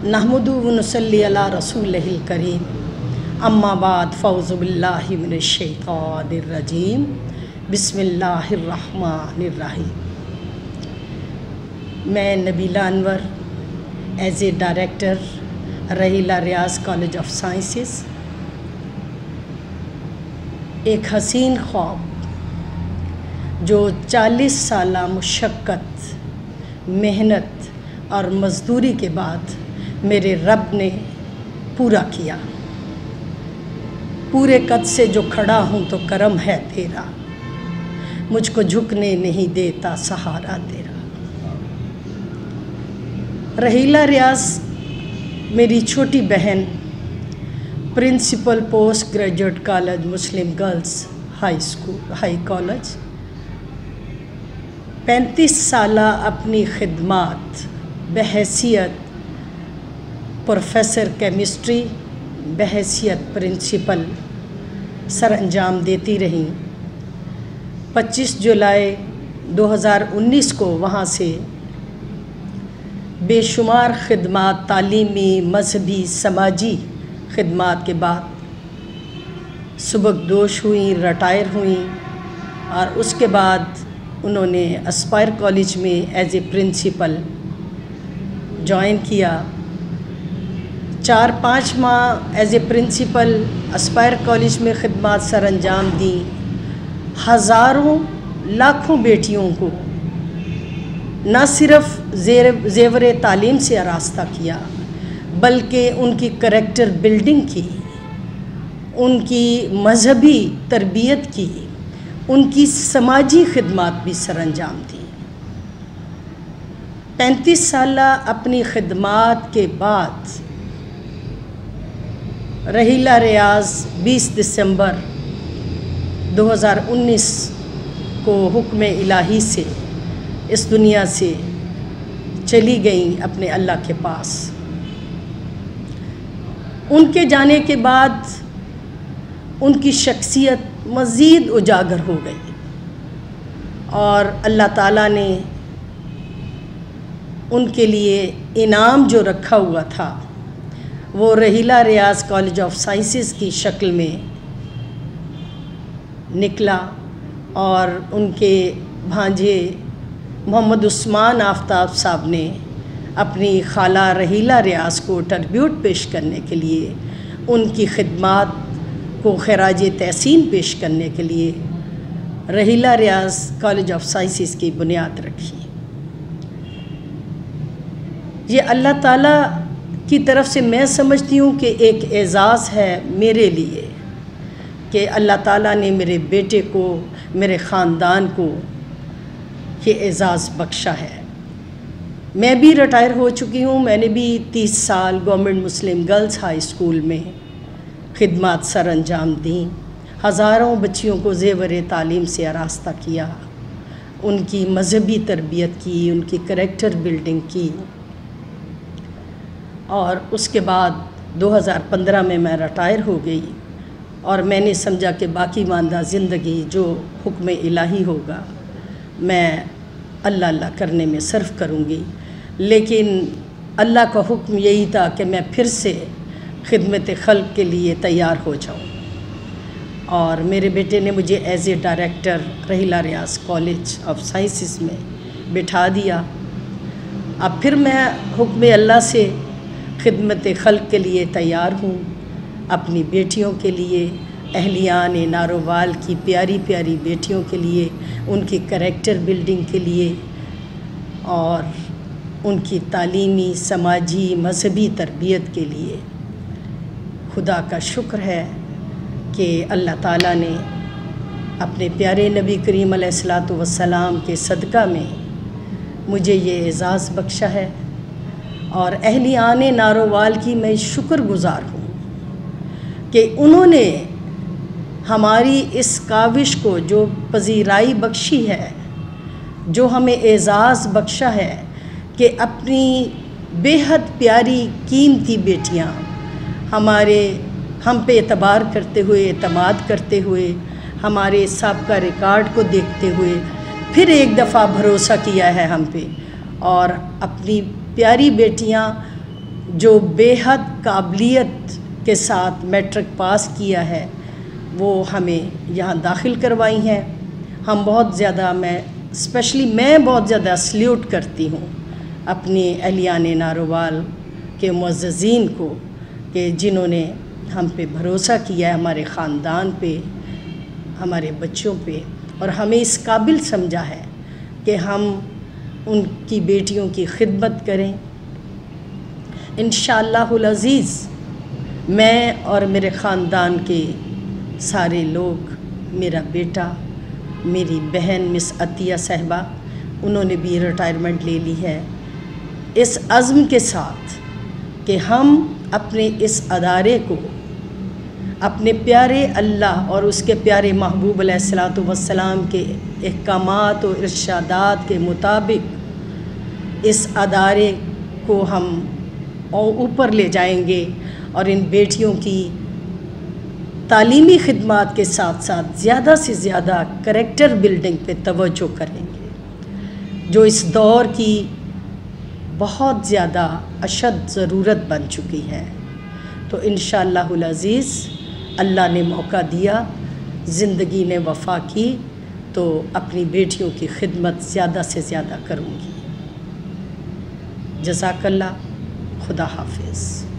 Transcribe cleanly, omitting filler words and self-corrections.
नहमदु व नुसल्ली अला रसूलिहिल करीम अम्मा बाद फ़ौज़ु बिल्लाहि मिनश शैतानिर रजीम बिस्मिल्लाहिर रहमानिर रहीम। मैं Nabila Anwar as a director Rahila Riyaz college of sciences एक हसीन ख्वाब जो 40 साल मुशक्क़त, मेहनत और मज़दूरी के बाद मेरे रब ने पूरा किया। पूरे कद से जो खड़ा हूँ तो करम है तेरा, मुझको झुकने नहीं देता सहारा तेरा। रहीला रियाज़ मेरी छोटी बहन principal post graduate college Muslim girls high college 35 साल अपनी खिदमत बहैसियत प्रोफेसर केमिस्ट्री, बहैसियत प्रिंसिपल सर अंजाम देती रहीं। 25 जुलाई 2019 को वहाँ से बेशुमार खिदमत, तालीमी, मजहबी, समाजी खिदमत के बाद सुबकदोश हुई, रिटायर हुई और उसके बाद उन्होंने एस्पायर कॉलेज में एज ए प्रिंसिपल ज्वाइन किया। 4-5 माह as a principal aspire college में खिदमत सर अंजाम दी। हज़ारों लाखों बेटियों को न सिर्फ ज़ेवर तालीम से आरास्ता किया बल्कि उनकी करैक्टर बिल्डिंग की, उनकी मजहबी तरबियत की, उनकी समाजी खिदमत भी सर अंजाम दी। 35 साल अपनी खिदमत के बाद रहीला रियाज़ 20 दिसंबर 2019 को हुक्म इलाही से इस दुनिया से चली गई अपने अल्लाह के पास। उनके जाने के बाद उनकी शख्सियत मज़ीद उजागर हो गई और अल्लाह ताला ने उनके लिए इनाम जो रखा हुआ था वो Rahila Riyaz college of sciences की शक्ल में निकला और उनके भांजे मोहम्मद उस्मान आफ्ताब साहब ने अपनी खाला रहीला रियाज़ को ट्रिब्यूट पेश करने के लिए, उनकी खिदमत को खराज तहसीन पेश करने के लिए Rahila Riyaz college of sciences की बुनियाद रखी। ये अल्लाह ताला की तरफ से मैं समझती हूँ कि एक एज़ाज़ है मेरे लिए कि अल्लाह ताला ने मेरे बेटे को, मेरे ख़ानदान को ये एज़ाज़ बख्शा है। मैं भी रिटायर हो चुकी हूँ। मैंने भी 30 साल government Muslim girls high school में खिदमत सर अंजाम दी। हज़ारों बच्चियों को ज़ेवर तालीम से आरास्ता किया, उनकी मजहबी तरबियत की, उनकी करैक्टर बिल्डिंग की और उसके बाद 2015 में मैं रिटायर हो गई और मैंने समझा कि बाकी मानदा ज़िंदगी जो हुक्म इलाही होगा मैं अल्लाह अल्लाह करने में सर्फ करूँगी। लेकिन अल्लाह का हुक्म यही था कि मैं फिर से खिदमत खल्क़ के लिए तैयार हो जाऊँ और मेरे बेटे ने मुझे as a director Rahila Riyaz college of sciences में बिठा दिया। अब फिर मैं हुक्म अल्लाह से खिदमत खल्क़ के लिए तैयार हूँ, अपनी बेटियों के लिए, अहलियान नारोवाल की प्यारी प्यारी बेटियों के लिए, उनकी करैक्टर बिल्डिंग के लिए और उनकी तालीमी, समाजी, मजहबी तरबियत के लिए। खुदा का शुक्र है कि अल्लाह ताला ने अपने प्यारे नबी करीम अलैहिस्सलातु वस्सलाम के सदक़ा में मुझे ये एज़ाज़ बख्शा है और अहलियान नारोवाल की मैं शुक्रगुज़ार हूँ कि उन्होंने हमारी इस काविश को जो पजीराई बख्शी है, जो हमें एज़ाज़ बख्शा है कि अपनी बेहद प्यारी कीमती बेटियाँ हम पे एतबार करते हुए, एतमाद करते हुए, हमारे साबिक़ा रिकॉर्ड को देखते हुए फिर एक दफ़ा भरोसा किया है हम पे और अपनी प्यारी बेटियां जो बेहद काबिलियत के साथ मैट्रिक पास किया है वो हमें यहाँ दाखिल करवाई हैं। हम बहुत ज़्यादा मैं बहुत ज़्यादा सल्यूट करती हूँ अपनी अहलियान नारोवाल के मुअज़्ज़ज़ीन को कि जिन्होंने हम पे भरोसा किया है, हमारे ख़ानदान पे, हमारे बच्चों पे, और हमें इस काबिल समझा है कि हम उनकी बेटियों की खिदमत करें। इंशाअल्लाहुल अज़ीज़ मैं और मेरे ख़ानदान के सारे लोग, मेरा बेटा, मेरी बहन मिस अतिया साहिबा, उन्होंने भी रिटायरमेंट ले ली है, इस अज़्म के साथ कि हम अपने इस अदारे को अपने प्यारे अल्लाह और उसके प्यारे महबूब अलैहिस्सलातु वस्सलाम के अहकामात और इरशादात के मुताबिक इस अदारे को हम ऊपर ले जाएंगे और इन बेटियों की तालीमी खिदमात के साथ साथ ज़्यादा से ज़्यादा करैक्टर बिल्डिंग पे तवज्जो करेंगे, जो इस दौर की बहुत ज़्यादा अशद ज़रूरत बन चुकी है। तो इंशाअल्लाहुल अज़ीज़ अल्लाह ने मौका दिया, ज़िंदगी ने वफ़ा की, तो अपनी बेटियों की खिदमत ज़्यादा से ज़्यादा करूँगी। जज़ाकल्लाह, खुदा हाफिज़।